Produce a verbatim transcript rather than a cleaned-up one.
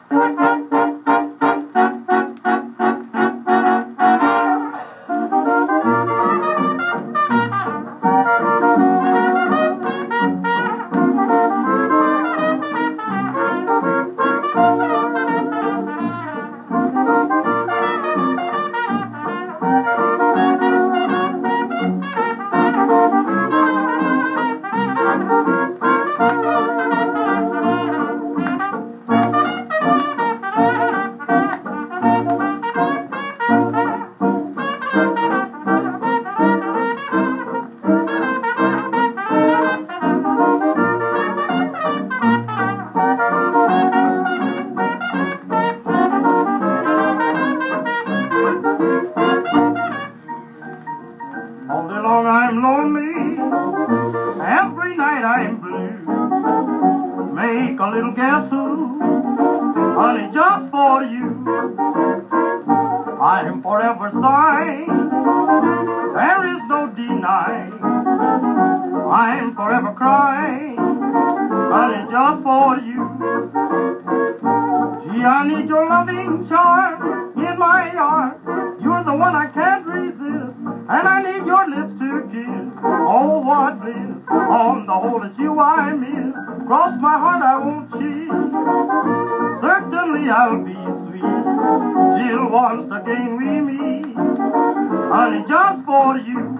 All day long I'm lonely, every night I'm blue. Make a little guess who, honey, just for you. I'm forever sighing, there is no denying. I'm forever crying, honey, just for you. Gee, I need your loving charm in my arms. You're the one I can't resist, and I need your lips to kiss. Oh, what bliss, on the whole it's you I miss. Cross my heart I won't cheat, certainly I'll be sweet, till once again we meet, honey, just for you.